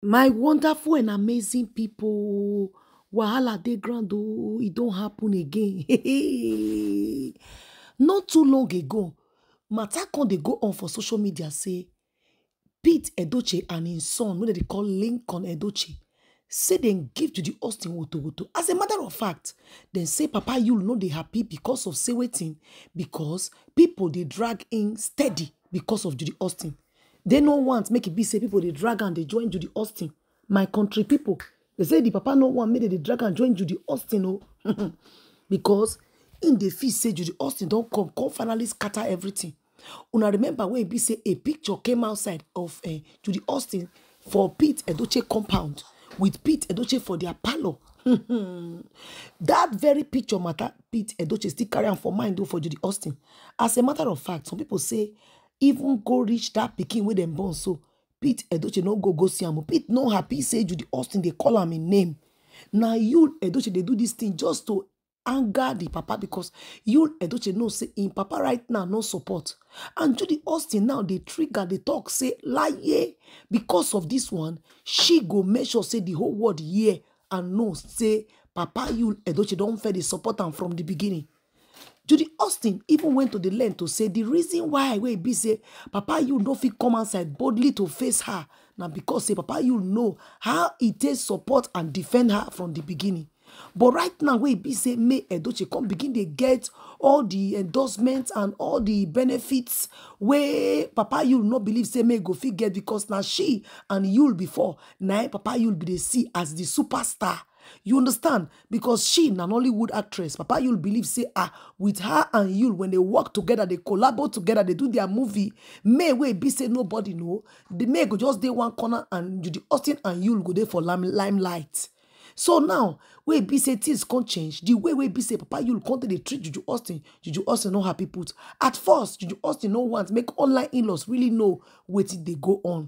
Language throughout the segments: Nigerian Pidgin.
My wonderful and amazing people, wahala dey ground oh, e don happen again. Not too long ago, matter come dey go on for social media say Pete Edochie and him son, wey dem dey call Lincoln Edochie, say dem give Judy Austin woto. As a matter of fact, dem say Papa Yul no dey happy because of say wetin, because people dey drag in steady because of Judy Austin. They no want make it be say people they drag and they join Judy Austin. My country people, they say the papa no want make they drag and join Judy Austin, oh, because in the feel say Judy Austin don't come finally scatter everything. Una remember when it be say a picture came outside of Judy Austin for Pete Edochie compound with Pete Edochie for their parlor. That very picture matter Pete Edochie still carry on for mind though for Judy Austin. As a matter of fact, some people say even go reach that pikin with them born so Pete Edochie no go see am. Pete no happy say Judy Austin they call am in name. Now you Edochie they do this thing just to anger the papa, because you Edochie know say in papa right now no support, and Judy Austin now they trigger they talk say lie because of this one she go make sure say the whole world hear and know say Papa Yul Edochie don't fair the support am from the beginning. Judy Austin even went to the length to say the reason why we be say Papa Yul no fit come outside boldly to face her now because say Papa Yul know how he takes support and defend her from the beginning. But right now we be say May Edochie come begin to get all the endorsements and all the benefits where Papa Yul no believe say May go fit get, because now she and Yul before now Papa Yul be they see as the superstar. You understand? Because she an Hollywood actress. Papa Yul believe say with her and Yul, when they work together, they collaborate together, they do their movie. May we be say nobody know. The May go just day one corner and Judy Austin and Yul go there for limelight. So now we be say things can't change. The way we be say Papa Yul can't they treat Judy Austin no happy put. At first, Judy Austin no want make online in-laws really know what they go on.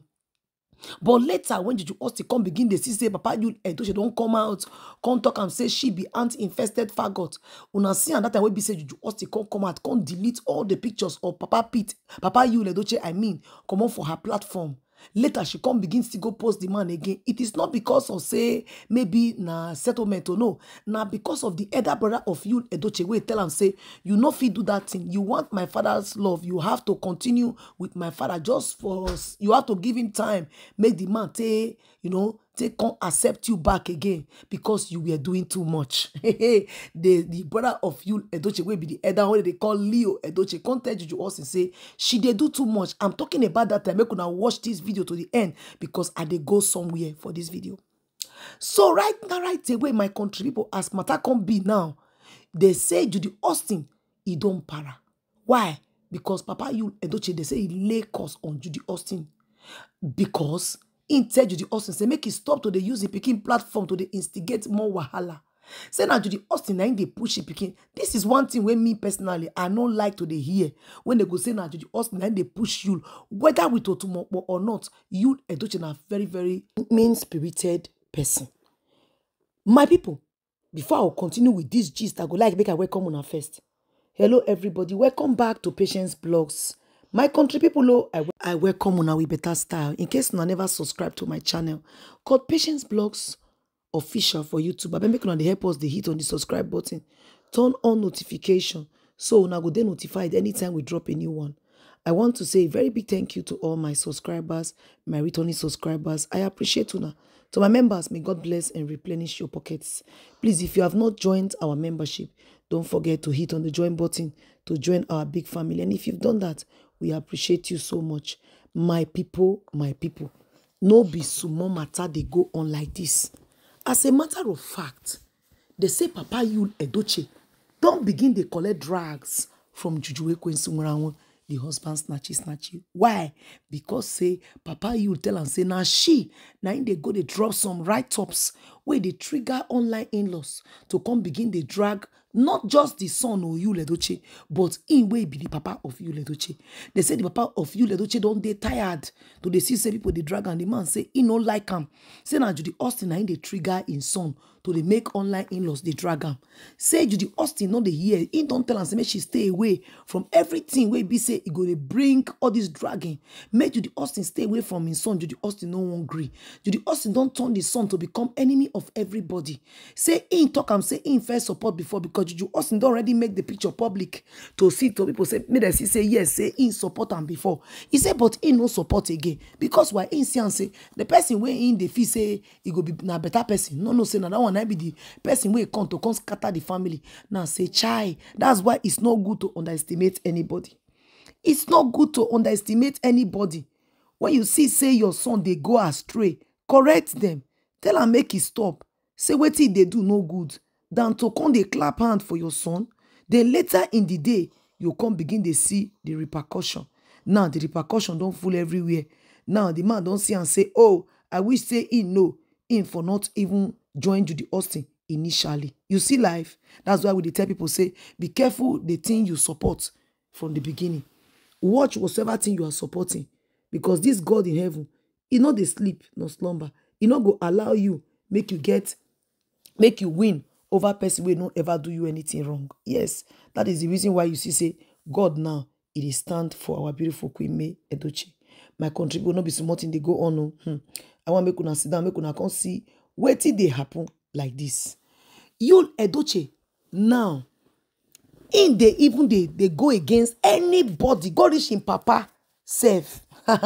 But later, when Judy Austin come begin, they see say Papa Yul Edochie don't come out, come talk and say she be ant-infested faggot. Una see and that time we be say Judy Austin come out, come delete all the pictures of Papa Yul Edochie, come on for her platform. Later, she come begin to go post the man again. It is not because of say maybe na settlement or no. Now because of the elder brother of Yul Edochie, we tell and say, you no fit do that thing. You want my father's love. You have to continue with my father just for us. You have to give him time. Make the man take, come accept you back again because you were doing too much. the brother of Yul Edochie will be the elder one they call Leo Edochie. Come tell Judy Austin say she they do too much. I'm talking about that time. Make una watch this video to the end because I they go somewhere for this video. So right away, my country people, as matter come be now, they say Judy Austin he don't para. Why? Because Papa Yul Edochie they say he lay curse on Judy Austin because in tell Judy Austin say make it stop to the use the Pikin platform to the instigate more wahala. Say now Judy Austin now they push it Pikin. This is one thing when me personally I don't like to the hear when they go say now Judy Austin now they push you whether with Otumo or not. You Edochie na very very mean-spirited person. My people, before I will continue with this gist, I go like make I welcome una first. Hello everybody, welcome back to Patience Blogs. My country people, I welcome una with better style. In case you never subscribe to my channel called Patience Blogs Official for YouTube, I beg make una dey help us dey hit on the subscribe button, turn on notification so una go dey notified anytime we drop a new one. I want to say a very big thank you to all my subscribers, my returning subscribers. I appreciate una. To my members, may God bless and replenish your pockets. Please, if you have not joined our membership, don't forget to hit on the join button to join our big family. And if you've done that, we appreciate you so much. My people, no be sumo matter they go on like this. As a matter of fact, they say Papa Yul Edochie don't begin to collect drugs from Juju Ekwensu, the husband snatchy. Why? Because say Papa Yul tell and say now she now they go they drop some write-ups where they trigger online in-laws to come begin they drag not just the son of Yul Edochie, but in way be the papa of Yul Edochie. They say the papa of Yul Edochie don't they tired to they see say people they drag and the man say he no like him. Say now Judy Austin now they trigger in son to dey make online in-laws dey drag am. Say Judy Austin no dey hear, he don tell am say make she stay away from everything wey be say e go dey bring all this dragging. Make Judy Austin stay away from his son. Judy Austin no wan gree. Judy Austin don turn the son to become enemy of everybody. Say he talk am say he first support before, because Judy Austin don already make the picture public to see, to people say make dem see say yes, say he support am before. He say but he no support again, because why? He see am say the person wey he dey feel say he go be na better person, no say na that one na be the person wey come to come scatter the family. Now say chai, that's why it's not good to underestimate anybody. It's not good to underestimate anybody. When you see say your son they go astray, correct them. Tell am make he stop. Say wetin they do no good. Than to come they clap hand for your son. Then later in the day, you come begin to see the repercussion. Now the repercussion don't full everywhere. Now the man don't see and say, oh, I wish say he know him for not even join Judy Austin initially. You see life. That's why we dey tell people say, be careful the thing you support from the beginning. Watch whatever thing you are supporting, because this God in heaven, he no dey sleep, no slumber. He no go allow you make you win over person wey no ever do you anything wrong. Yes, that is the reason why you see say God now it is stand for our beautiful Queen May Edochie. My country will not be small thing they go on. I want make una sit down, make una come see wetin dey happen like this. Yul Edochie now, in they even they go against anybody. Go reach him papa self.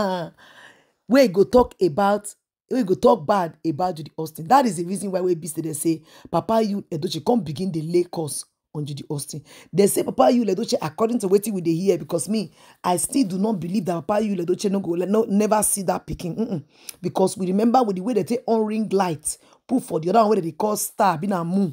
Where go talk about, we go talk bad about Judy Austin. That is the reason why we be they say Papa Yul Edochie come begin the lay curse on Judy Austin. They say Papa Yul Edochie according to what we dey hear, because me I still do not believe that Papa Yul Edochie never see that picking. Because we remember with the way they take on ring lights put for the other one where they call star being a moon.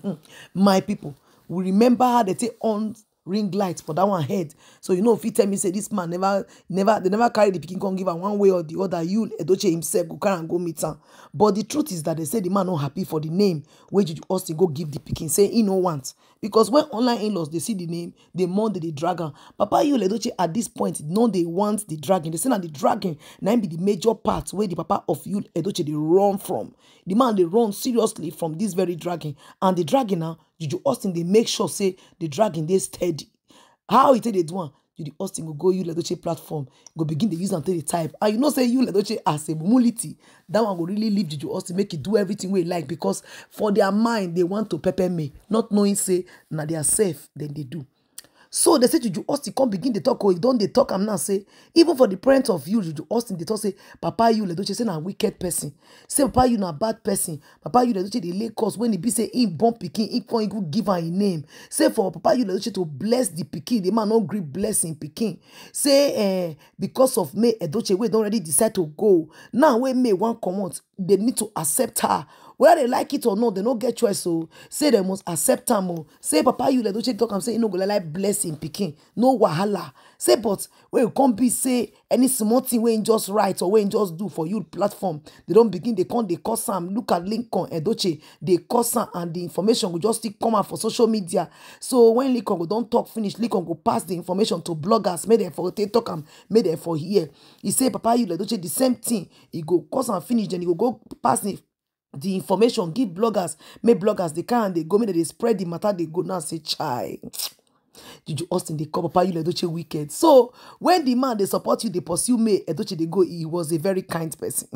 My people, we remember how they take on ring lights for that one head. So you know, if you tell me say this man they never carry the picking, come give am one way or the other, Yul Edochie himself go carry and go meet am. But the truth is that they say the man not happy for the name where Judy Austin go give the picking, say he no want. Because when online in-laws they see the name, they more they drag am. Papa Yul Edochie at this point no they want the dragging. They say that the dragging now be the major part where the papa of Yul Edochie they run from. The man they run seriously from this very dragging, and the dragging now Judy Austin they make sure say the dragging they steady. How it they do? Judy Austin go Yul Edochie platform, go begin to use until the type. And you know say Yul Edochie as a mumulity, that one will really leave Judy Austin, make it do everything we like, because for their mind they want to pepper me, not knowing say now they are safe, then they do. So they say Judy Austin come begin to talk, or don't they talk am now say, even for the parents of you, Judy Austin, they talk say, Papa Yul Edochie say na wicked person. Say Papa Yul na bad person. Papa Yul Edochie they lay cause when he be say he born pikin, he can't give her a name. Say for Papa Yul Edochie to bless the pikin, the man no gree blessing pikin. Say because of May Edochie, we don't already decide to go. Now when May want come out, they need to accept her. Whether they like it or not, they don't get choice. So say they must accept them. Say Papa Yul Edochie talk and say you no go like blessing pikin, no wahala. Say but when you come be say any small thing when just right or when just do for you platform, they don't begin, they come, they curse them. Look at Lincoln Edochie, they curse them, and the information will just still come out for social media. So when Lincoln go don't talk finish, Lincoln go pass the information to bloggers, made them for they talk and made them for here. He say Papa Yul Edochie the same thing, he go curse and finish, then he go pass the information, give bloggers, make bloggers they can, they go, make they spread the matter, they go now say chai. Judy Austin they call Papa Yul Edochie wicked. So when the man they support you, they pursue May Edochie they go, he was a very kind person.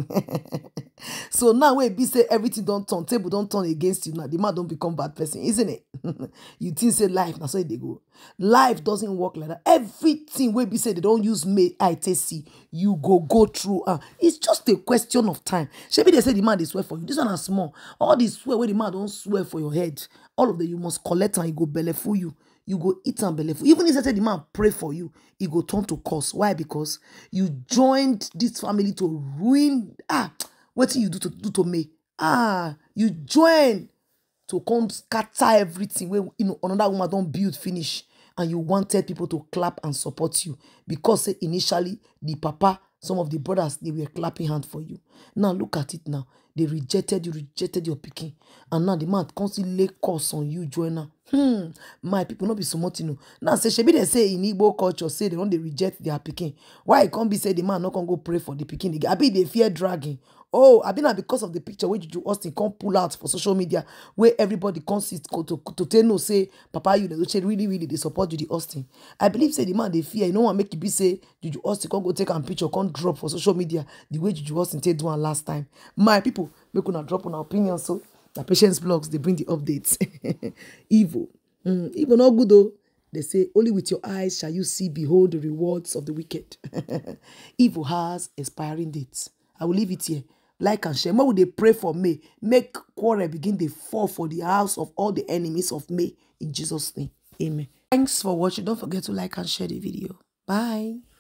So now when be say everything don't turn, table don't turn against you, now the man don't become bad person, isn't it? You think say life, now so they go. Life doesn't work like that. Everything where be say they don't use May ITC, you go through. It's just a question of time. Maybe they say the man they swear for you. This one is small. All this swear where the man don't swear for your head, all of them you must collect and you go belly for you. You go eat and belly full. Even if they say the man pray for you, he go turn to curse. Why? Because you joined this family to ruin. What do you do to me? You join to come scatter everything where another woman don't build finish, and you wanted people to clap and support you because initially the papa, some of the brothers, they were clapping hand for you. Now look at it now. They rejected you, rejected your picking. And now the man constantly lay curse on you, joiner. My people not be so much, you know. Now say she be they say in Igbo culture, say they don't they reject their picking. Why it can't be say the man not gonna go pray for the picking? I be they fear dragging Oh, I been na because of the picture wey Juju Austin come pull out for social media, where everybody come sit to tell no say Papa Edochie really dey support Juju Austin. I believe say the man dey fear. You know what make it be say Juju Austin come go take a picture, come drop for social media the way Juju Austin take do one last time. My people, make una drop on our opinion. So the Patience Blogs, they bring the updates. Evil. Evil not good though. They say, only with your eyes shall you see, behold the rewards of the wicked. Evil has expiring dates. I will leave it here. Like and share. More would they pray for me? Make quarrel begin to fall for the house of all the enemies of me. In Jesus' name. Amen. Thanks for watching. Don't forget to like and share the video. Bye.